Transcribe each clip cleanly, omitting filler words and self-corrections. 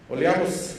Olhamos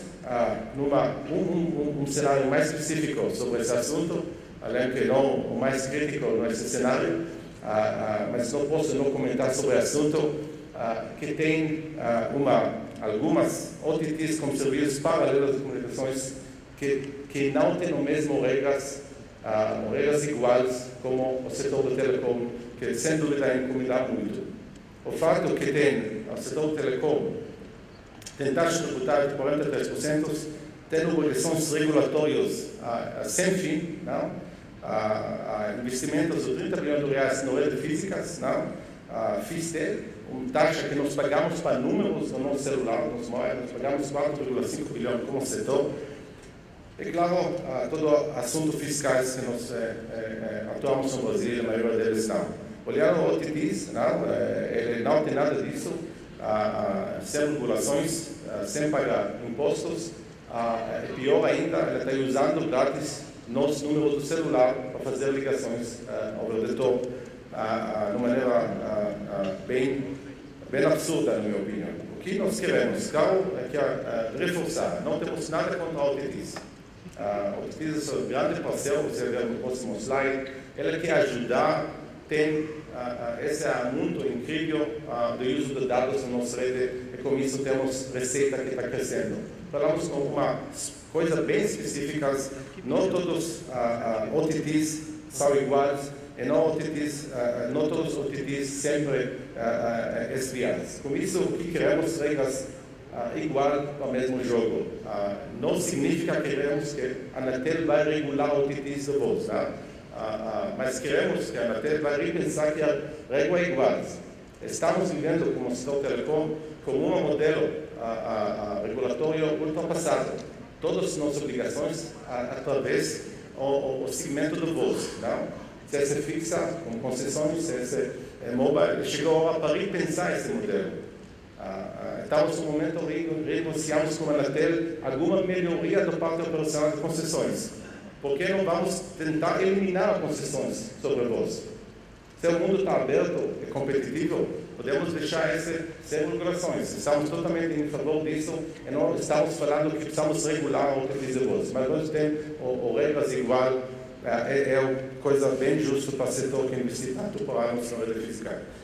um cenário mais específico sobre esse assunto, além que não o mais crítico nesse cenário, mas não posso não comentar sobre o assunto que tem algumas OTTs como serviços paralelos de comunicações que não têm as mesmas regras iguais como o setor do telecom, que sem dúvida incomodar muito. O fato que tem o setor do telecom tem taxa tributária de 43%, tem obrigações regulatórias sem fim, não? Investimentos de 30 bilhões de reais na rede físicas, não? FISTEL, uma taxa que nós pagamos para números no nosso celular, nós pagamos 4,5 bilhões como setor. E claro, todo assunto fiscais que nós atuamos no Brasil, a maioria deles não. Olhar o OTTs, não, ele não tem nada disso. Sem regulações, sem pagar impostos, pior ainda, ele está usando grátis nossos números do celular para fazer ligações ao redor de uma maneira bem absurda, na minha opinião. O que nós queremos, claro, é que reforçar, não temos nada contra a OTTs. A OTTs é um grande parceiro, você vê no próximo slide, ela quer ajudar, tem esse mundo incrível do uso de dados na nossa rede e com isso temos receita que está crescendo. Falamos com uma coisa bem específica, não todos OTTs são iguais e não todos os OTTs sempre espiados. Com isso, o que queremos regras igual para o mesmo jogo. Não significa que queremos que a Anatel vai regular OTTs de voz, mas queremos que a Anatel vai repensar que a regra é igual. Estamos vivendo como setor telecom como um modelo regulatório ultrapassado. Todas as nossas obrigações através do segmento de voz. Se se fixa com concessões, se mobile, chegou a hora para repensar esse modelo. Estamos no momento negociamos com a Anatel alguma melhoria do parque operacional de concessões. Por que não vamos tentar eliminar as concessões sobre voz? Se o mundo está aberto e competitivo, podemos deixar esse sem regulações. Estamos totalmente em favor disso e não estamos falando que precisamos regular o que diz a voz. Mas nós temos regras igual, é coisa bem justa para o setor que investir tanto para a nossa rede fiscal.